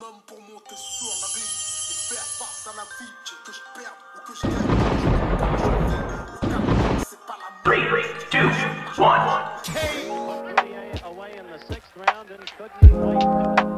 Homme pour monter sur la rive et faire face à la vie, que je perde ou que je gagne. Le calme, c'est pas la 3, 2, 1. Away in the 6th round and couldn't wait.